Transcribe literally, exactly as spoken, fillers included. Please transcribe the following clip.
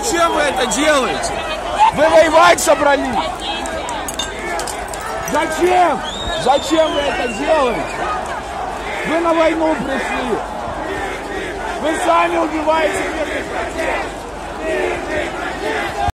Зачем вы это делаете? Вы воевать собрались? Зачем? Зачем вы это делаете? Вы на войну пришли. Вы сами убиваете мирных людей.